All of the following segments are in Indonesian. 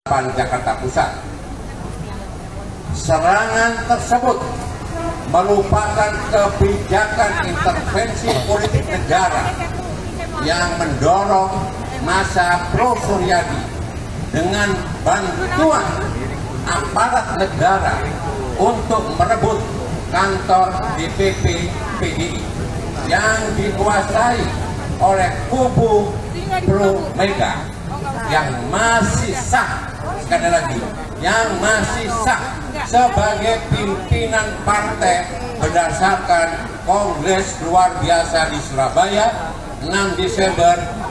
Jakarta Pusat. Serangan tersebut merupakan kebijakan intervensi politik negara yang mendorong massa pro Suryadi dengan bantuan aparat negara untuk merebut kantor DPP PDI yang dikuasai oleh kubu pro Mega yang masih sah, sekali lagi, yang masih sah sebagai pimpinan partai berdasarkan Kongres Luar Biasa di Surabaya 6 Desember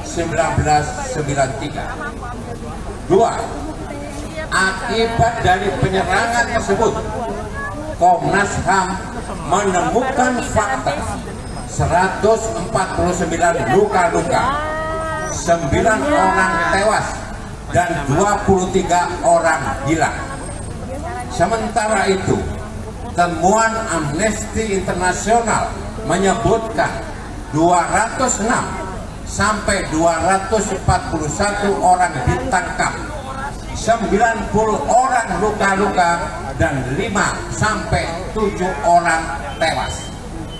1993. Dua, akibat dari penyerangan tersebut, Komnas HAM menemukan fakta 149 luka-luka, 9 orang tewas dan 23 orang hilang. Sementara itu, temuan Amnesty International menyebutkan 206 sampai 241 orang ditangkap, 90 orang luka-luka dan 5 sampai 7 orang tewas.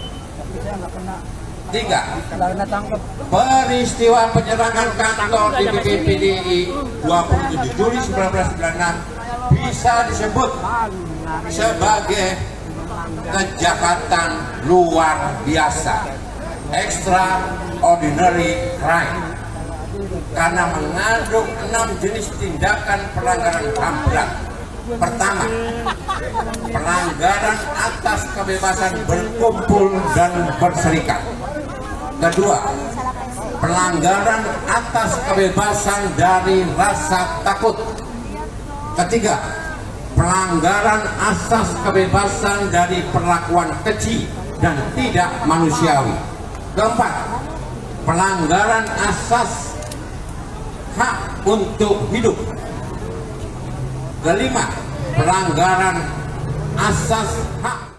3. Peristiwa penyerangan kantor DPP PDI 27 Juli 1996 bisa disebut sebagai kejahatan luar biasa, extraordinary crime, karena mengandung 6 jenis tindakan pelanggaran HAM berat. Pertama, pelanggaran atas kebebasan berkumpul dan berserikat. Kedua, pelanggaran atas kebebasan dari rasa takut. Ketiga, pelanggaran asas kebebasan dari perlakuan keji dan tidak manusiawi. Keempat, pelanggaran asas hak untuk hidup. Kelima, pelanggaran asas hak